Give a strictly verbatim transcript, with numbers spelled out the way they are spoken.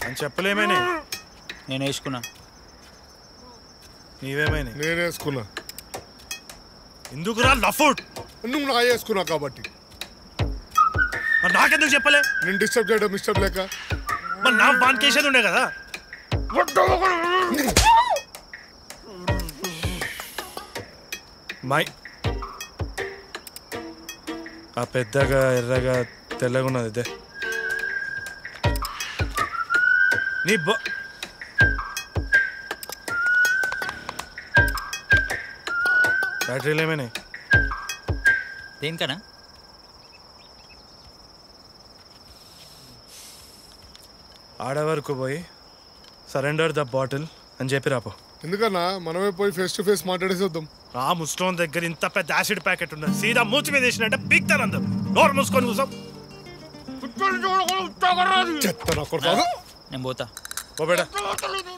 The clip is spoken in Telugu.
అని చెప్పలేమేనే. నేను వేసుకున్నా. నీవేమైనా? నేను వేసుకున్నా. ఎందుకురా లఫుట్? నువ్వు నా వేసుకున్నా కాబట్టి. మరి నాకెందుకు చెప్పలే? నేను డిస్టర్బ్ చేయడం ఇష్టం లేక. మరి నా బాన్ కేసేది ఉండే కదా. మై ఆ పెద్దగా ఎర్రగా తెల్లగా ఉన్నది ఇదే నీ బో. బ్యాటరీలు ఏమైనా? దేనికనా? ఆడవరకు పోయి సరెండర్ ద బాటిల్ అని చెప్పి రాపో. ఎందుకన్నా మనమే పోయి ఫేస్ టు ఫేస్ మాట్లాడేసి వద్దాం. ఆ ముస్టోన్ దగ్గర ఇంత పెద్ద యాసిడ్ ప్యాకెట్ ఉన్నది. సీదా మూతి మీద వేసినట్టే పీక్తారు అందరు. నోరు మూసుకొని కూర్చో. నేను పోతా. ఓ బేటా